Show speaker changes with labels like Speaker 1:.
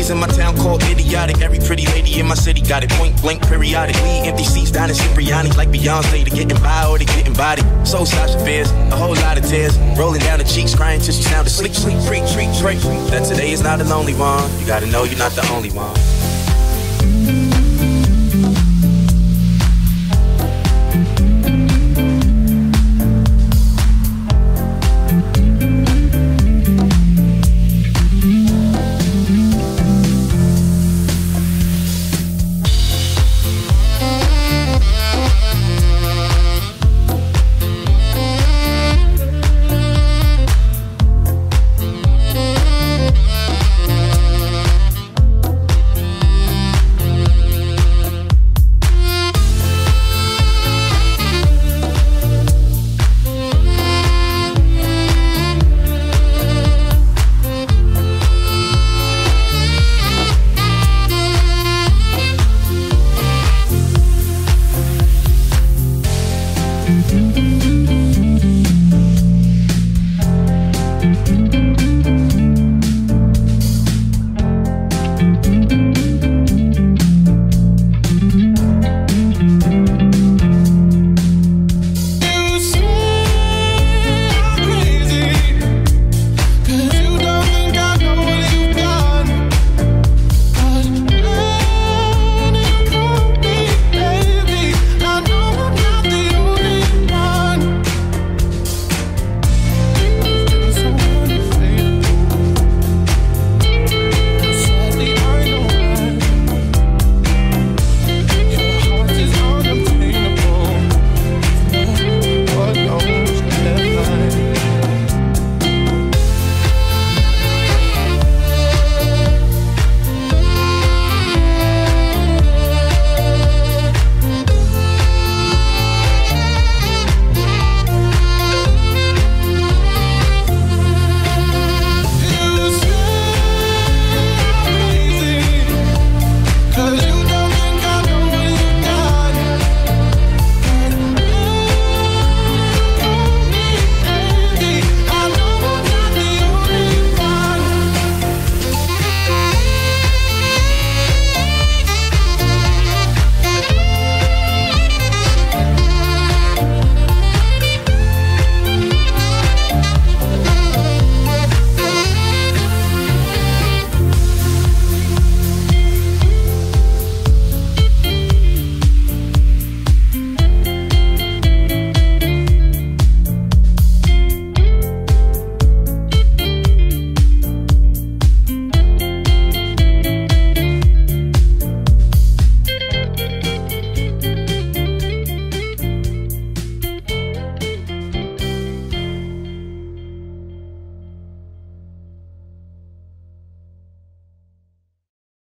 Speaker 1: ladies in my town called idiotic. Every pretty lady in my city got it point blank periodically. Empty seats down in Cipriani like Beyonce. To getting by or to getting body. So Sasha Fierce, a whole lot of tears rolling down the cheeks, crying till she sounded sleep, sleep, treat, treat, treat. That today is not a lonely one. You gotta know you're not the only one.